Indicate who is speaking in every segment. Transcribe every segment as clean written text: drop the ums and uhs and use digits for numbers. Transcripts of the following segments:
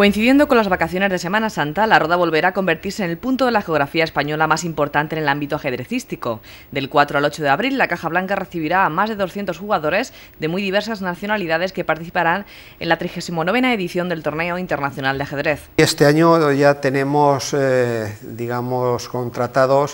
Speaker 1: Coincidiendo con las vacaciones de Semana Santa, la Roda volverá a convertirse en el punto de la geografía española más importante en el ámbito ajedrecístico. Del 4 al 8 de abril, la Caja Blanca recibirá a más de 200 jugadores de muy diversas nacionalidades que participarán en la 39ª edición del Torneo Internacional de Ajedrez.
Speaker 2: Este año ya tenemos, contratados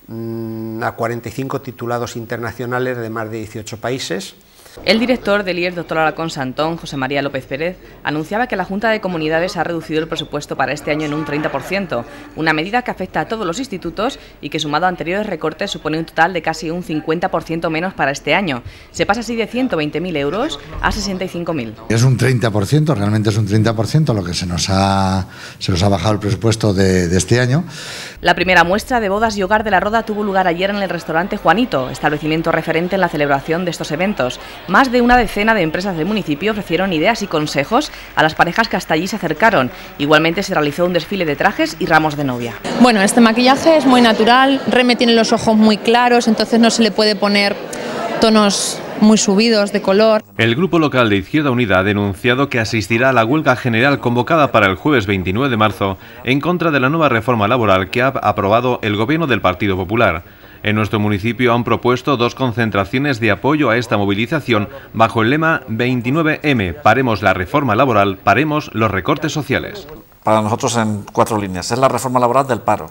Speaker 2: a 45 titulados internacionales de más de 18 países.
Speaker 1: El director del IES, doctor Alarcón Santón, José María López Pérez, anunciaba que la Junta de Comunidades ha reducido el presupuesto para este año en un 30%, una medida que afecta a todos los institutos y que, sumado a anteriores recortes, supone un total de casi un 50% menos para este año. Se pasa así de 120.000 euros a 65.000.
Speaker 3: Es un 30%, realmente es un 30% lo que se nos ha bajado el presupuesto de este año.
Speaker 1: La primera muestra de bodas y hogar de la Roda tuvo lugar ayer en el restaurante Juanito, establecimiento referente en la celebración de estos eventos. Más de una decena de empresas del municipio ofrecieron ideas y consejos a las parejas que hasta allí se acercaron. Igualmente se realizó un desfile de trajes y ramos de novia.
Speaker 4: Bueno, este maquillaje es muy natural, Reme tiene los ojos muy claros, entonces no se le puede poner tonos muy subidos de color.
Speaker 5: El Grupo Local de Izquierda Unida ha denunciado que asistirá a la huelga general convocada para el jueves 29 de marzo en contra de la nueva reforma laboral que ha aprobado el Gobierno del Partido Popular. En nuestro municipio han propuesto dos concentraciones de apoyo a esta movilización bajo el lema 29M, paremos la reforma laboral, paremos los recortes sociales.
Speaker 6: Para nosotros en 4 líneas. Es la reforma laboral del paro,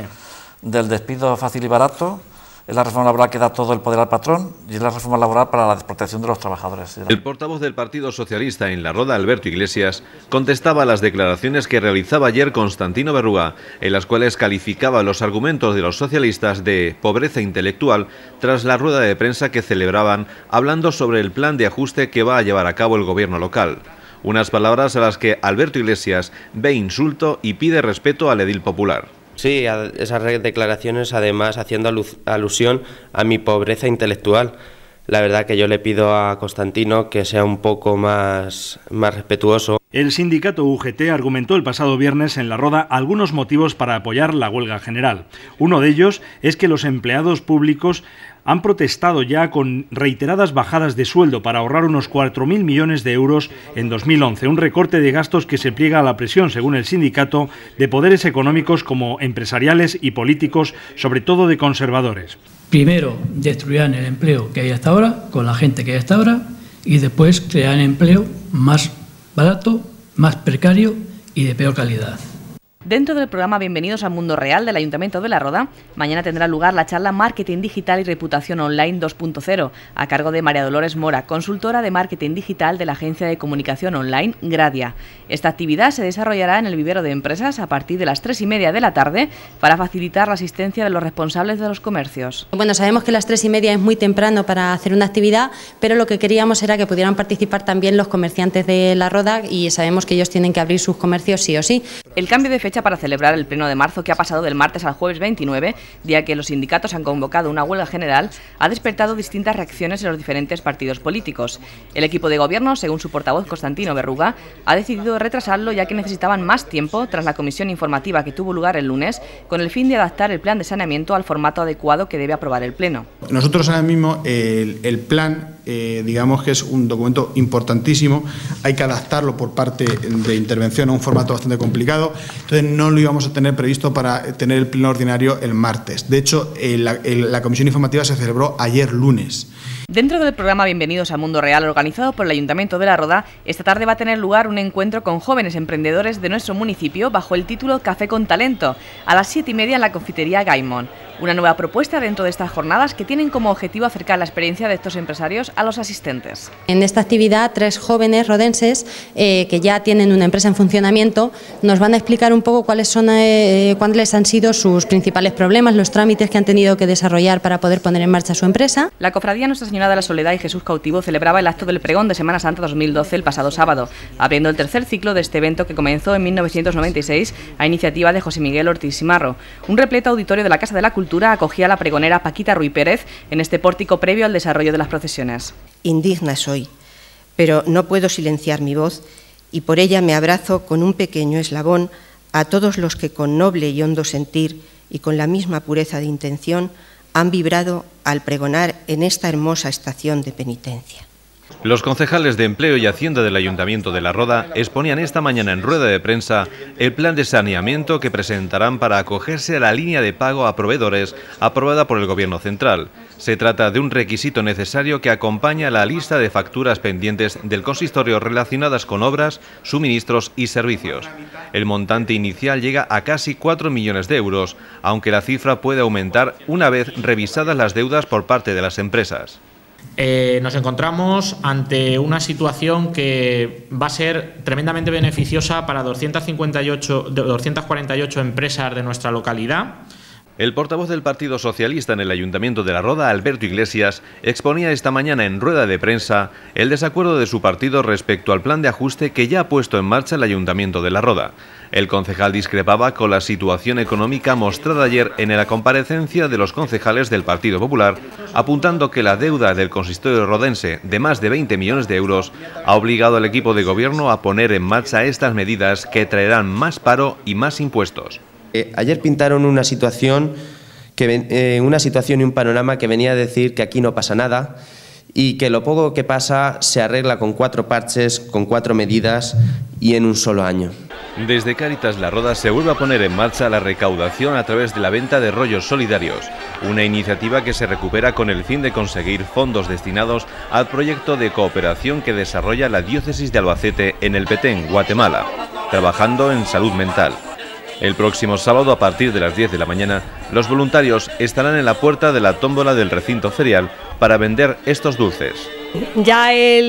Speaker 6: del despido fácil y barato, es la reforma laboral que da todo el poder al patrón y es la reforma laboral para la desprotección de los trabajadores.
Speaker 5: El portavoz del Partido Socialista en la Roda, Alberto Iglesias, contestaba a las declaraciones que realizaba ayer Constantino Berruga, en las cuales calificaba los argumentos de los socialistas de pobreza intelectual tras la rueda de prensa que celebraban hablando sobre el plan de ajuste que va a llevar a cabo el gobierno local. Unas palabras a las que Alberto Iglesias ve insulto y pide respeto al edil popular.
Speaker 7: Sí, a esas declaraciones, además haciendo alusión a mi pobreza intelectual. La verdad que yo le pido a Constantino que sea un poco más respetuoso.
Speaker 8: El sindicato UGT argumentó el pasado viernes en la Roda algunos motivos para apoyar la huelga general. Uno de ellos es que los empleados públicos han protestado ya con reiteradas bajadas de sueldo para ahorrar unos 4.000 millones de euros en 2011, un recorte de gastos que se pliega a la presión, según el sindicato, de poderes económicos como empresariales y políticos, sobre todo de conservadores.
Speaker 9: Primero destruirán el empleo que hay hasta ahora, con la gente que hay hasta ahora, y después crearán empleo más barato, más precario y de peor calidad.
Speaker 1: Dentro del programa Bienvenidos al Mundo Real del Ayuntamiento de La Roda, mañana tendrá lugar la charla Marketing Digital y Reputación Online 2.0, a cargo de María Dolores Mora, consultora de marketing digital de la agencia de comunicación online Gradia. Esta actividad se desarrollará en el vivero de empresas a partir de las 3:30 de la tarde para facilitar la asistencia de los responsables de los comercios.
Speaker 10: Bueno, sabemos que las 3:30 es muy temprano para hacer una actividad, pero lo que queríamos era que pudieran participar también los comerciantes de La Roda y sabemos que ellos tienen que abrir sus comercios sí o sí.
Speaker 1: El cambio de fecha para celebrar el pleno de marzo, que ha pasado del martes al jueves 29, día que los sindicatos han convocado una huelga general, ha despertado distintas reacciones en los diferentes partidos políticos. El equipo de gobierno, según su portavoz Constantino Berruga, ha decidido retrasarlo ya que necesitaban más tiempo tras la comisión informativa que tuvo lugar el lunes, con el fin de adaptar el plan de saneamiento al formato adecuado que debe aprobar el pleno.
Speaker 11: Nosotros ahora mismo el plan, digamos que es un documento importantísimo, hay que adaptarlo por parte de intervención a un formato bastante complicado, entonces no lo íbamos a tener previsto para tener el pleno ordinario el martes. De hecho, la comisión informativa se celebró ayer lunes.
Speaker 1: Dentro del programa Bienvenidos al Mundo Real, organizado por el Ayuntamiento de La Roda, esta tarde va a tener lugar un encuentro con jóvenes emprendedores de nuestro municipio bajo el título Café con Talento, a las 7:30 en la confitería Gaimon. Una nueva propuesta dentro de estas jornadas que tienen como objetivo acercar la experiencia de estos empresarios a los asistentes.
Speaker 10: En esta actividad, 3 jóvenes rodenses que ya tienen una empresa en funcionamiento nos van a explicar un poco cuáles han sido sus principales problemas, los trámites que han tenido que desarrollar para poder poner en marcha su empresa.
Speaker 1: La Cofradía Nuestra Señora de la Soledad y Jesús Cautivo celebraba el acto del pregón de Semana Santa 2012 el pasado sábado, abriendo el tercer ciclo de este evento que comenzó en 1996 a iniciativa de José Miguel Ortiz Simarro. Un repleto auditorio de la Casa de la Cultura acogía a la pregonera Paquita Ruy Pérez en este pórtico previo al desarrollo de las procesiones.
Speaker 12: Indigna soy, pero no puedo silenciar mi voz y por ella me abrazo con un pequeño eslabón a todos los que con noble y hondo sentir y con la misma pureza de intención han vibrado al pregonar en esta hermosa estación de penitencia.
Speaker 5: Los concejales de Empleo y Hacienda del Ayuntamiento de La Roda exponían esta mañana en rueda de prensa el plan de saneamiento que presentarán para acogerse a la línea de pago a proveedores aprobada por el Gobierno central. Se trata de un requisito necesario que acompaña la lista de facturas pendientes del consistorio relacionadas con obras, suministros y servicios. El montante inicial llega a casi 4 millones de euros, aunque la cifra puede aumentar una vez revisadas las deudas por parte de las empresas.
Speaker 13: Nos encontramos ante una situación que va a ser tremendamente beneficiosa para 248 empresas de nuestra localidad.
Speaker 5: El portavoz del Partido Socialista en el Ayuntamiento de La Roda, Alberto Iglesias, exponía esta mañana en rueda de prensa el desacuerdo de su partido respecto al plan de ajuste que ya ha puesto en marcha el Ayuntamiento de La Roda. El concejal discrepaba con la situación económica mostrada ayer en la comparecencia de los concejales del Partido Popular, apuntando que la deuda del consistorio rodense de más de 20 millones de euros ha obligado al equipo de gobierno a poner en marcha estas medidas que traerán más paro y más impuestos.
Speaker 7: Ayer pintaron una situación y un panorama que venía a decir que aquí no pasa nada y que lo poco que pasa se arregla con 4 parches, con 4 medidas y en un solo año.
Speaker 5: Desde Cáritas La Roda se vuelve a poner en marcha la recaudación a través de la venta de rollos solidarios, una iniciativa que se recupera con el fin de conseguir fondos destinados al proyecto de cooperación que desarrolla la diócesis de Albacete en el Petén, Guatemala, trabajando en salud mental. El próximo sábado, a partir de las 10 de la mañana, los voluntarios estarán en la puerta de la tómbola del recinto ferial para vender estos dulces.
Speaker 14: Ya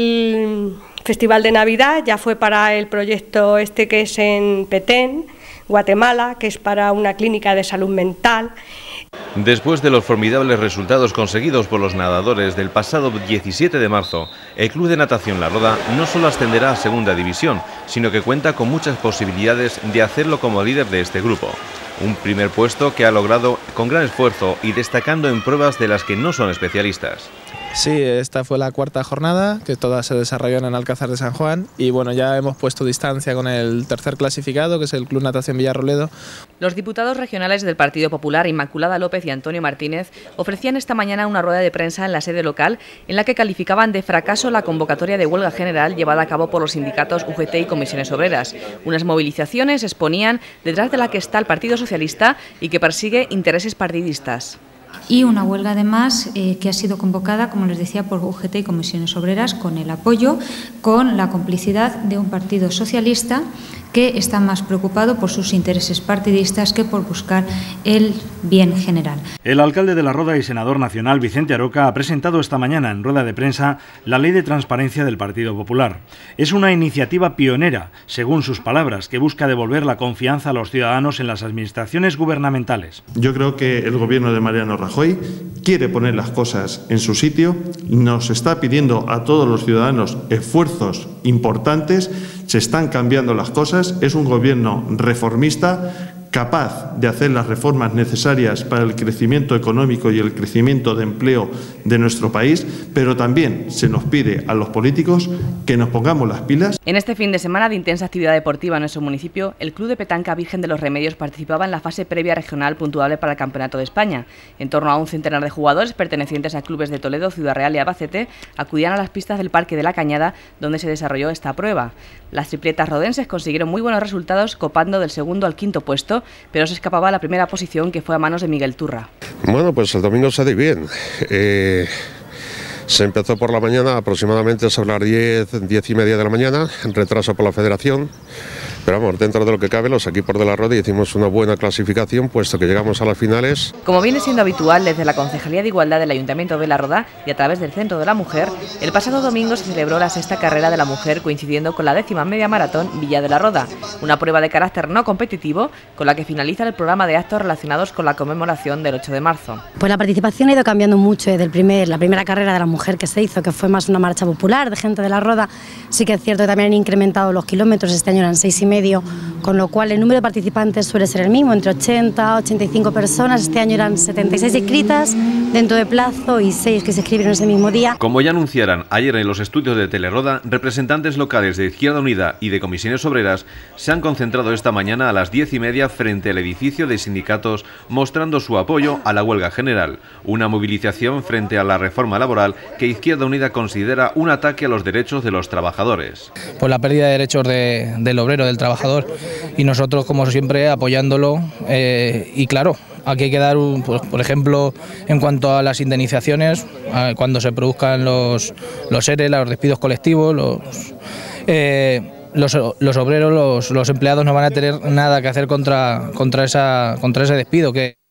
Speaker 14: el Festival de Navidad ya fue para el proyecto este que es en Petén, Guatemala, que es para una clínica de salud mental.
Speaker 5: Después de los formidables resultados conseguidos por los nadadores del pasado 17 de marzo, el Club de Natación La Roda no solo ascenderá a Segunda División, sino que cuenta con muchas posibilidades de hacerlo como líder de este grupo. Un primer puesto que ha logrado con gran esfuerzo y destacando en pruebas de las que no son especialistas.
Speaker 15: Sí, esta fue la 4ª jornada, que todas se desarrollaron en Alcázar de San Juan y bueno, ya hemos puesto distancia con el tercer clasificado, que es el Club Natación Villarroledo.
Speaker 1: Los diputados regionales del Partido Popular, Inmaculada López y Antonio Martínez, ofrecían esta mañana una rueda de prensa en la sede local en la que calificaban de fracaso la convocatoria de huelga general llevada a cabo por los sindicatos UGT y Comisiones Obreras. Unas movilizaciones exponían detrás de la que está el Partido Socialista y que persigue intereses partidistas.
Speaker 16: Y una huelga además que ha sido convocada, como les decía, por UGT y Comisiones Obreras, con el apoyo, con la complicidad de un partido socialista que está más preocupado por sus intereses partidistas que por buscar el bien general.
Speaker 8: El alcalde de La Roda y senador nacional Vicente Aroca ha presentado esta mañana en rueda de prensa la Ley de Transparencia del Partido Popular. Es una iniciativa pionera, según sus palabras, que busca devolver la confianza a los ciudadanos en las administraciones gubernamentales.
Speaker 17: Yo creo que el gobierno de Mariano Rajoy quiere poner las cosas en su sitio, nos está pidiendo a todos los ciudadanos esfuerzos importantes, se están cambiando las cosas, es un gobierno reformista, capaz de hacer las reformas necesarias para el crecimiento económico y el crecimiento de empleo de nuestro país, pero también se nos pide a los políticos que nos pongamos las pilas.
Speaker 1: En este fin de semana de intensa actividad deportiva en nuestro municipio, el Club de Petanca Virgen de los Remedios participaba en la fase previa regional puntuable para el Campeonato de España. En torno a un centenar de jugadores pertenecientes a clubes de Toledo, Ciudad Real y Albacete acudían a las pistas del Parque de la Cañada, donde se desarrolló esta prueba. Las tripletas rodenses consiguieron muy buenos resultados, copando del segundo al quinto puesto, pero se escapaba a la primera posición, que fue a manos de Miguel Turra.
Speaker 18: Bueno, pues el domingo se dio bien. Se empezó por la mañana, aproximadamente sobre las 10:30 de la mañana, en retraso por la federación. Pero vamos, dentro de lo que cabe, los equipos de La Roda hicimos una buena clasificación, puesto que llegamos a las finales.
Speaker 1: Como viene siendo habitual, desde la Concejalía de Igualdad del Ayuntamiento de La Roda y a través del Centro de la Mujer, el pasado domingo se celebró la 6ª carrera de la mujer, coincidiendo con la 10ª media maratón Villa de La Roda, una prueba de carácter no competitivo con la que finaliza el programa de actos relacionados con la conmemoración del 8 de marzo.
Speaker 19: Pues la participación ha ido cambiando mucho desde la primera carrera de la mujer que se hizo, que fue más una marcha popular de gente de La Roda. Sí que es cierto que también han incrementado los kilómetros, este año eran 6,5 promedio, con lo cual el número de participantes suele ser el mismo, entre 80 85 personas. Este año eran 76 inscritas dentro de plazo y 6 que se escribieron ese mismo día.
Speaker 5: Como ya anunciaran ayer en los estudios de Teleroda, representantes locales de Izquierda Unida y de Comisiones Obreras se han concentrado esta mañana a las 10:30 frente al edificio de sindicatos, mostrando su apoyo a la huelga general, una movilización frente a la reforma laboral que Izquierda Unida considera un ataque a los derechos de los trabajadores.
Speaker 20: Pues la pérdida de derechos del obrero, del trabajador, y nosotros, como siempre, apoyándolo. Y claro, aquí hay que dar, pues, por ejemplo, en cuanto a las indemnizaciones, cuando se produzcan los ERE, los despidos colectivos, los obreros, los empleados no van a tener nada que hacer contra ese despido.